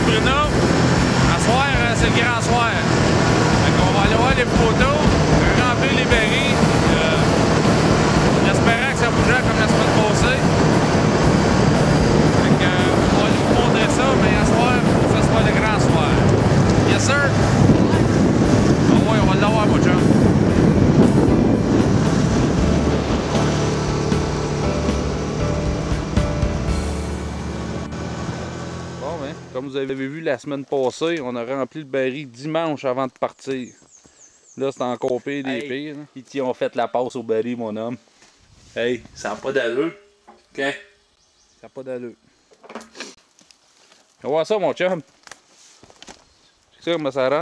Bruno. À soir, c'est le grand soir. Fait qu'on va aller voir les photos, remplir les barils. J'espérais que ça bougeait comme la semaine passée. Fait que, on va aller vous montrer ça, mais à soir, il faut que ce soit le grand soir. Yes, sir? Ah ouais, on va l'avoir, mon chum. Comme vous avez vu la semaine passée, on a rempli le baril dimanche avant de partir. Là, c'est encore pire des pires. Ils t'y ont fait la passe au baril, mon homme. Hey, ça n'a pas d'allure. OK? Ça n'a pas d'allure. On va voir ça, mon chum. C'est ça comment ça rend.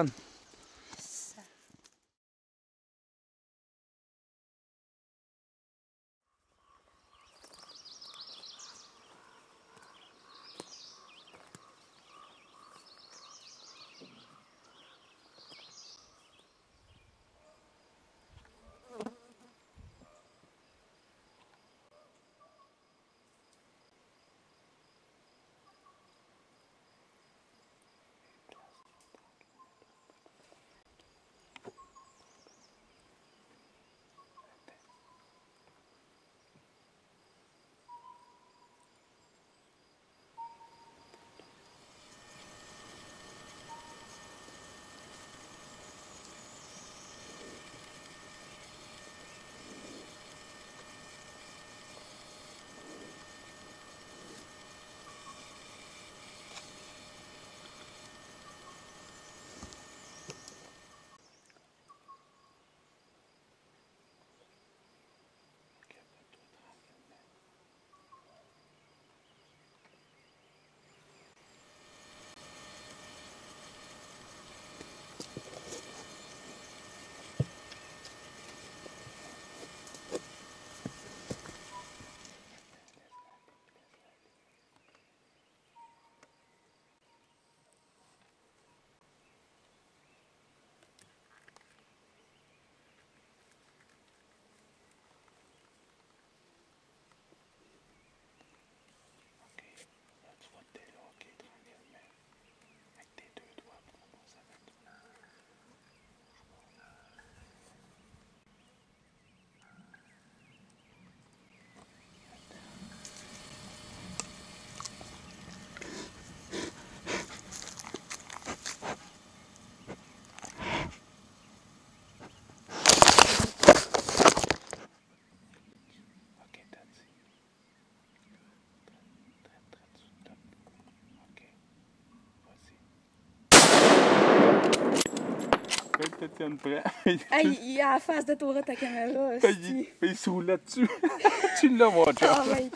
Hey, il est à la face de toi, ta caméra. Il se roule là-dessus. Tu l'as, mon chum. Ah, ouais,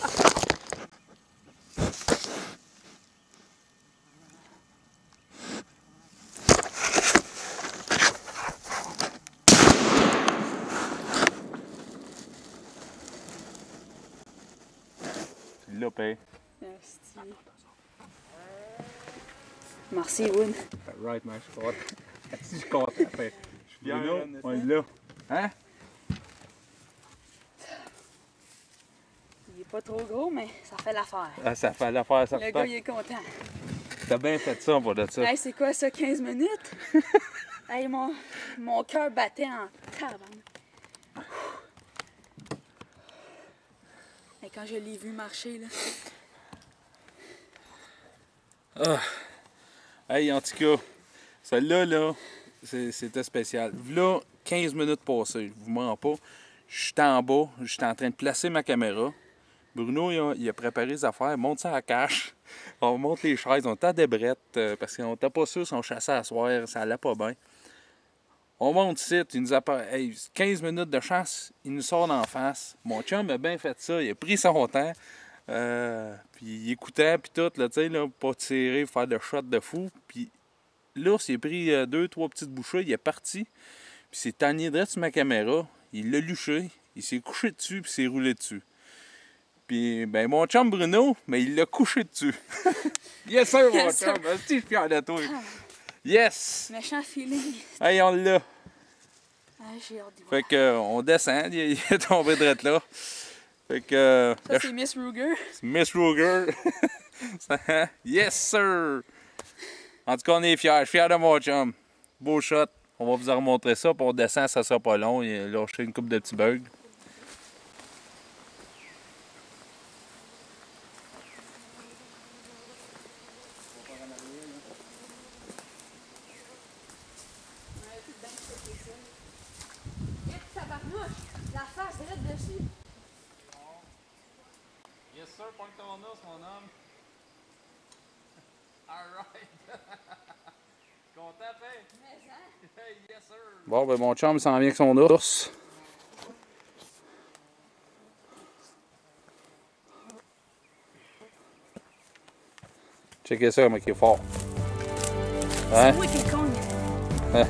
Tu l'as, payé. Merci, Wood. Right, man, je suis content. Je suis content. Je suis fier. On est là. Hein? Il est pas trop gros, mais ça fait l'affaire. Ah, ça fait l'affaire, ça Le gars, il est content. T'as bien fait ça, pour de ça. Hey, c'est quoi ça, 15 minutes? Hey, mon cœur battait en tabarnak. Et quand je l'ai vu marcher, là. Ah. Hey, en tout cas, celle-là, là, c'était spécial. Là, 15 minutes passées, je vous mens pas. J'étais en bas, j'étais en train de placer ma caméra. Bruno, il a préparé les affaires, monte ça à la cache. On monte les chaises, on était à des brettes, parce qu'on n'était pas sûr si on chassait à soir, ça allait pas bien. On monte ici, il nous a hey, 15 minutes de chasse, il nous sort d'en face. Mon chum a bien fait ça, il a pris son temps. Puis il écoutait, puis tout, là, tu sais, là, pas tirer, faire de shot de fou. Puis l'ours, il a pris 2-3 petites bouchées, il est parti. Puis s'est tanné direct sur ma caméra, il l'a luché, il s'est couché dessus, puis s'est roulé dessus. Puis, ben, mon chum Bruno, mais il l'a couché dessus. Yes, sir, mon chum, je suis fier de toi. Yes! Méchant feeling. Hey, on l'a. Ah, j'ai hâte d'y voir. Fait que, on descend, il est tombé direct là. Fait que... Ça, c'est Miss Ruger. Miss Ruger. Yes, sir! En tout cas, on est fiers. Je suis fier de mon chum. Beau shot. On va vous en remontrer ça. Puis on descend, ça sera pas long. Il a lâché une coupe de petits bugs. La face direct dessus. Yes sir, pointe ton os, mon homme. Alright. Content, hein? Mais hein? Hey, yes sir. Bon, ben mon chum s'en vient avec son ours. Checkez ça, mais qui est fort. Hein? C'est moi qui cogne. Hein?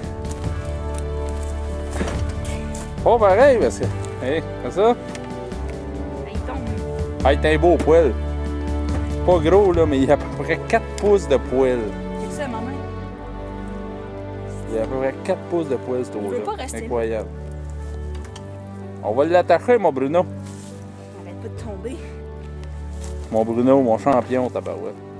Pas pareil, parce que. Hey, c'est ça? Il tombe. Ah, il est un beau poil. Pas gros, là, mais il a à peu près 4 pouces de poil. C'est ça, maman. Il a à peu près 4 pouces de poil, ce Il veut pas rester là. Incroyable. On va l'attacher, mon Bruno. Arrête pas de tomber. Mon Bruno, mon champion, tabarouette.